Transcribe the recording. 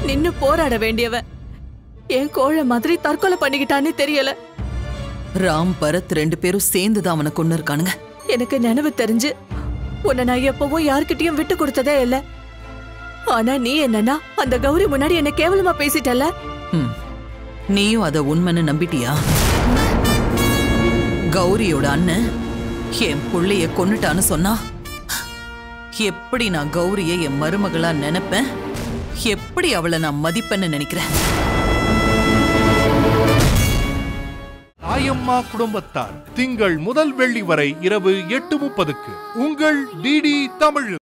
நின்னு போராட வேண்டியவன் என் கோழை மாதிரி தற்கொலை பண்ணிக்கிட்டான்னு தெரியல. ராம் பரத் 2 பேரும் சேர்ந்துதான் அவனை கொண்டு இருக்கானுங்க. எனக்கு நினைவு தெரிஞ்சு உன்னை நான் எப்பவும் யார்கிட்டயும் விட்டு கொடுத்ததே இல்ல. ஆனா நீ என்னன்னா அந்த கௌரி முன்னாடி என்ன கேவலமா பேசிட்டல. நீயும் அத உண்மைன்னு நம்பிட்டியா? கௌரியோட அண்ணன் என் புள்ளைய கொன்னுட்டான்னு சொன்னா எப்படி நான் கௌரிய என் மருமகளா நினைப்பேன்? எப்படி அவளை நான் மதிப்பேன்னு நினைக்கிறேன்? தாயம்மா குடும்பத்தார் திங்கள் முதல் வெள்ளி வரை இரவு 8:30க்கு உங்கள் டிடி தமிழ்.